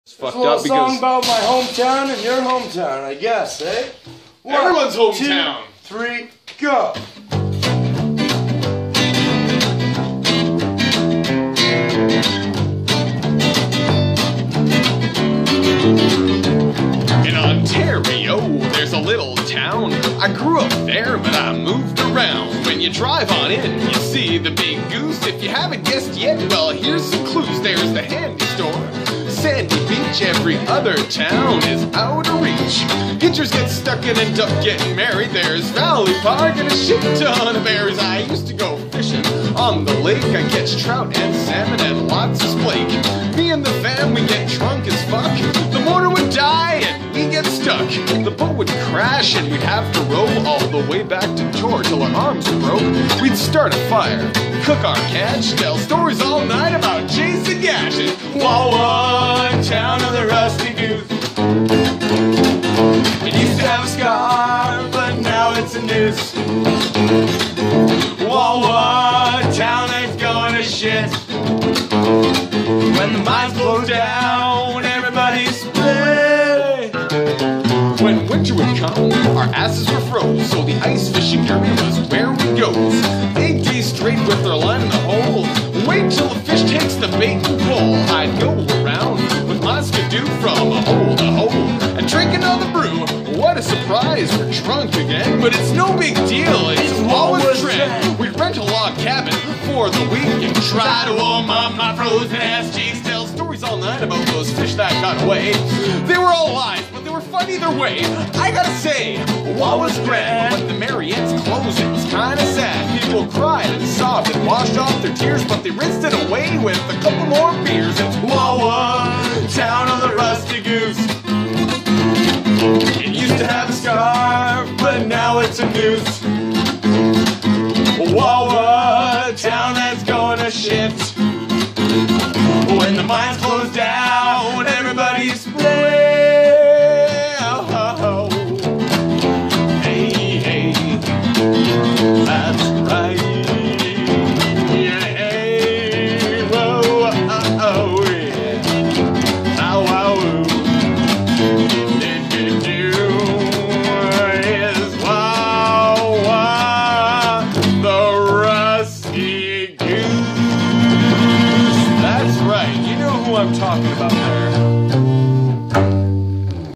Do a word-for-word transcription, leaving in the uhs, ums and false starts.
Fucked a little up because song about my hometown and your hometown, I guess, eh? One, everyone's hometown. Two, three, go. In Ontario, there's a little town. I grew up there, but I moved around. When you drive on in, you see the big Goose. If you haven't guessed yet, well, here's some clues. There's the handy store, Sandy Beach. Every other town is out of reach. Hitchers get stuck in a duck getting married. There's Valley Park and a shit ton of berries. I used to go fishing on the lake. I catch trout and salmon and lots of splake. Me and the fam, we get drunk as fuck. The motor would die and we get stuck. The boat would crash and we'd have to row all the way back to shore till our arms were broke. We'd start a fire, cook our catch, tell stories all night about chasing gash. And Wawa Ontario of the rusty Goose. It used to have a scar, but now it's a noose. Wawa town ain't going to shit. When the mines blow down, everybody split. When winter would come, our asses were froze, so the ice fishing area was where we goes. Eight days straight with our line in the hole. Wait till the fish takes the bait and pull. I'd go around with my skidoo from a hole to hole and drink another brew. What a surprise, we're drunk again, but it's no big deal, it's always a trend. We rent a log cabin for the week and try to warm up my frozen ass cheeks. Tell stories all night about those fish that got away. They were all alive, but they were fun either way. I gotta say, what was grand, but when the Marionette's closed, it was kinda sad. People cried and sobbed and washed off their tears, but they rinsed it away with a couple more beers. It's Wawa, town of the rusty Goose. It used to have a scar, but now it's a noose. Wawa, town that's going to shit. When the mines close down.